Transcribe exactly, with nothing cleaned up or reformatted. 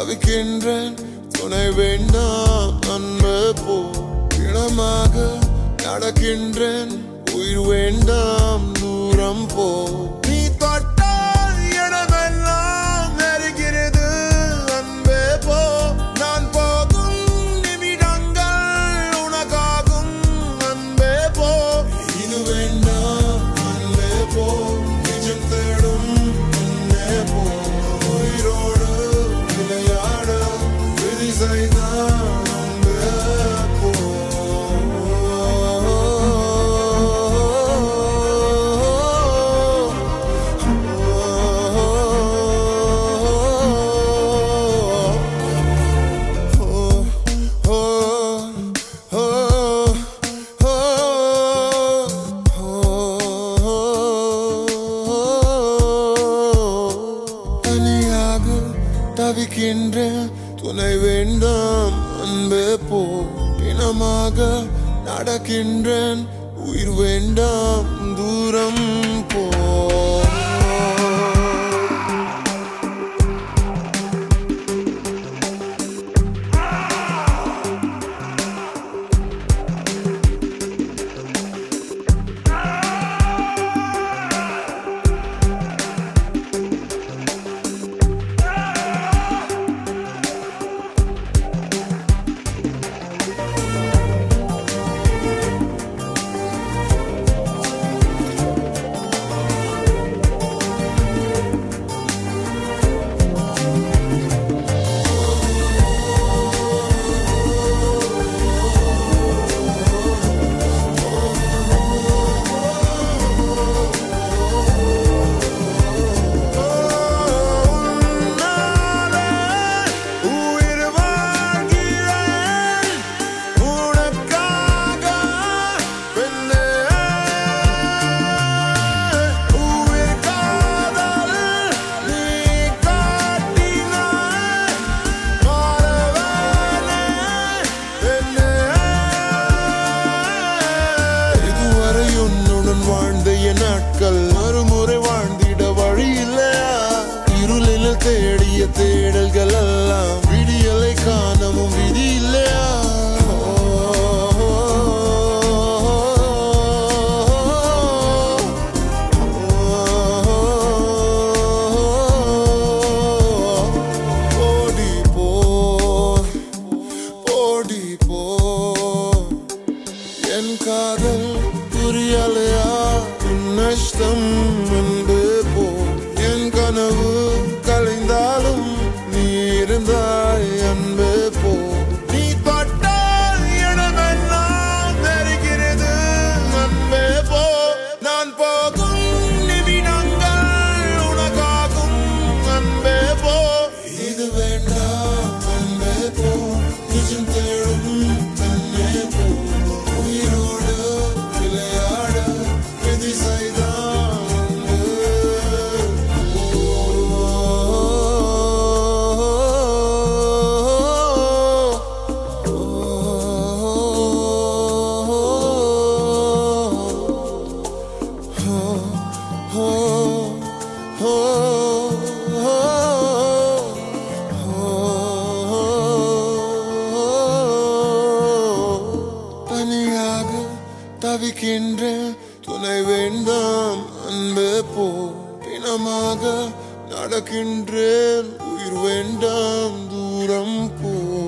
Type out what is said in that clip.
தவிக்கின்றேன் துணை வேண்டாம் அன்பே போ இனமாக நடக்கின்றேன் உயிர் வேண்டாம் தூரம் போ நீ தொட்டால் இடமெல்லாம் நெருகிறது அன்பே போ நான் போகும் நிமிடங்கள் உனக்காகும் அன்பே போ இது வேண்டாம் அன்பே போ நிஜம் தேடும் அன்பே போ உயிரோடு விளையாட விதி செய்தான் தவிக்கின்றேன் துணை வேண்டாம் அன்பே போ இனமாக நடக்கின்றேன் உயிர் வேண்டாம் தூரம் போ மறுமுறை வாழ்ந்திட வழி இல்லையா இருளில் தேடிய தேடல்கள் எல்லாம் விடியலை காணவும் விதி இல்லையா ஓடி போ ஓடி போ என் காதல் புரியலையா நஷ்டம் அன்பே போ என் கனவு கலைந்தாலும் நீ இருந்தாய் அன்பே போ நீ தொட்டால் இடமெல்லாம் நெருகிறது அன்பே போ நான் போகும் நிமிடங்கள் உனக்காகும் அன்பே போ இது வேண்டாம் அன்பே போ நிஜம் தேடும் அன்பே போ உயிரோடு விளையாட விதி செய்தான் தனியாக தவிக்கின்றேன் துணை வேண்டாம் அன்பே போ பிணமாக நடக்கின்றேன் உயிர் வேண்டாம் தூரம் போ